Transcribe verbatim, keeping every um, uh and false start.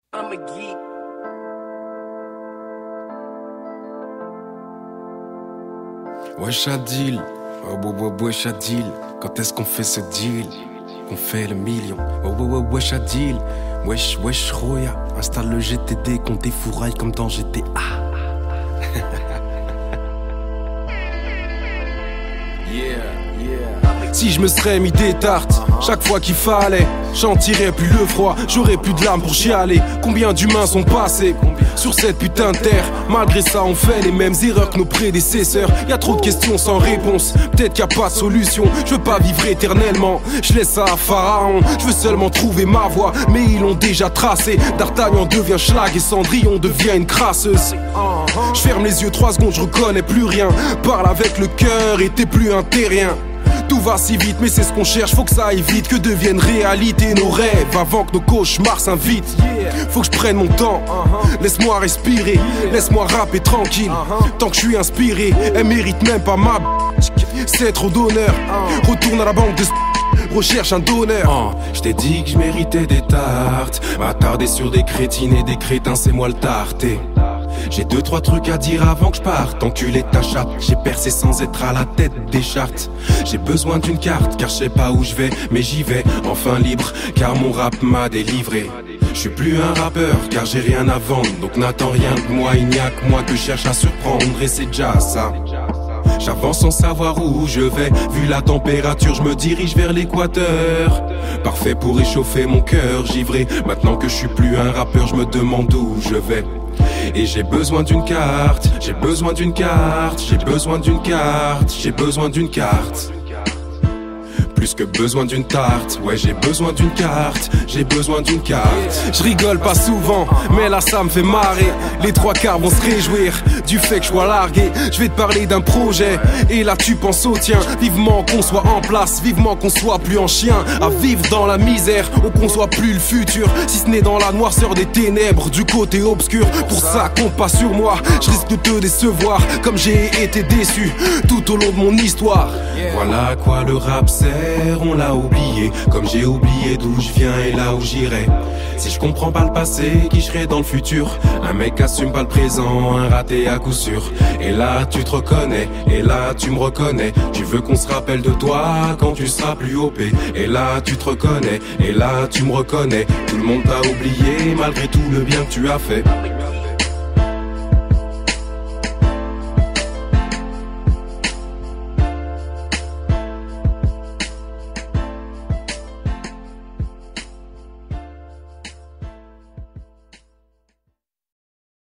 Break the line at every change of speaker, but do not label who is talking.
I'm a geek.
Wesh Adil, oh ouais ouais wesh Adil, quand est-ce qu'on fait ce deal? Qu'on fait le million, oh ouais ouais wesh Adil, wesh wesh Roya, installe le G T D qu'on défouraille comme dans G T A. Yeah, yeah. Si je me serais mis des tartes, chaque fois qu'il fallait, j'en tirais plus le froid, j'aurais plus de larmes pour chialer. Combien d'humains sont passés sur cette putain de terre? Malgré ça on fait les mêmes erreurs que nos prédécesseurs. Y'a trop de questions sans réponse, peut-être qu'il n'y a pas de solution. Je veux pas vivre éternellement, je laisse ça à Pharaon. Je veux seulement trouver ma voie, mais ils l'ont déjà tracée. D'Artagnan devient Schlag et Cendrillon devient une crasseuse. Je ferme les yeux trois secondes, je reconnais plus rien. Parle avec le cœur et t'es plus un terrien. Tout va si vite mais c'est ce qu'on cherche, faut que ça aille vite, que deviennent réalité nos rêves avant que nos cauchemars s'invitent. Faut que je prenne mon temps, laisse-moi respirer, laisse-moi rapper tranquille. Tant que je suis inspiré, elle mérite même pas ma b***, c'est trop d'honneur. Retourne à la banque de s***, recherche un donneur. Oh, je t'ai dit que je méritais des tartes, m'attarder sur des crétines et des crétins c'est moi le tarté. J'ai deux trois trucs à dire avant que je parte. Enculé ta chatte, j'ai percé sans être à la tête des chartes. J'ai besoin d'une carte car je sais pas où je vais, mais j'y vais enfin libre car mon rap m'a délivré. Je suis plus un rappeur car j'ai rien à vendre, donc n'attends rien de moi, il n'y a que moi que je cherche à surprendre et c'est déjà ça. J'avance sans savoir où je vais, vu la température je me dirige vers l'équateur. Parfait pour réchauffer mon cœur givré. Maintenant que je suis plus un rappeur, je me demande où je vais. Et j'ai besoin d'une carte, j'ai besoin d'une carte, j'ai besoin d'une carte, j'ai besoin d'une carte. Plus que besoin d'une tarte, ouais j'ai besoin d'une carte, j'ai besoin d'une carte. Je rigole pas souvent, mais là ça me fait marrer. Les trois quarts vont se réjouir du fait que je sois largué. Je vais te parler d'un projet, et là tu penses au tien. Vivement qu'on soit en place, vivement qu'on soit plus en chien. À vivre dans la misère, ou qu'on soit plus le futur. Si ce n'est dans la noirceur des ténèbres, du côté obscur. Pour ça compte pas sur moi, je risque de te décevoir. Comme j'ai été déçu tout au long de mon histoire. Voilà à quoi le rap sert, on l'a oublié. Comme j'ai oublié d'où je viens et là où j'irai. Si je comprends pas le passé, qui je serai dans le futur? Un mec assume pas le présent, un raté à coup sûr. Et là tu te reconnais, et là tu me reconnais. Tu veux qu'on se rappelle de toi quand tu seras plus O P. Et là tu te reconnais, et là tu me reconnais. Tout le monde t'a oublié malgré tout le bien que tu as fait.